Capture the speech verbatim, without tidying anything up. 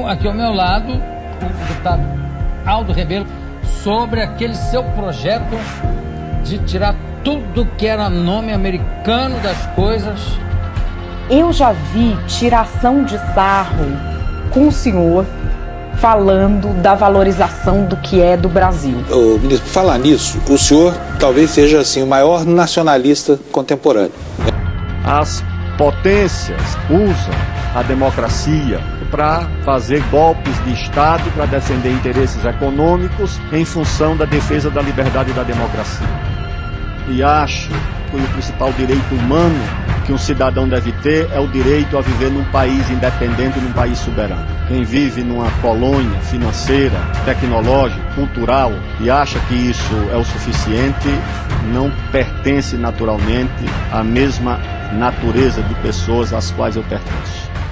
aqui ao meu lado, o deputado Aldo Rebelo, sobre aquele seu projeto de tirar tudo que era nome americano das coisas. Eu já vi tiração de sarro com o senhor falando da valorização do que é do Brasil. Ô, ministro, por falar nisso, o senhor talvez seja assim, o maior nacionalista contemporâneo. As potências usam a democracia para fazer golpes de Estado, para defender interesses econômicos em função da defesa da liberdade e da democracia. E acho que o principal direito humano que um cidadão deve ter é o direito a viver num país independente, num país soberano. Quem vive numa colônia financeira, tecnológica, cultural e acha que isso é o suficiente, não pertence naturalmente à mesma natureza de pessoas às quais eu pertenço.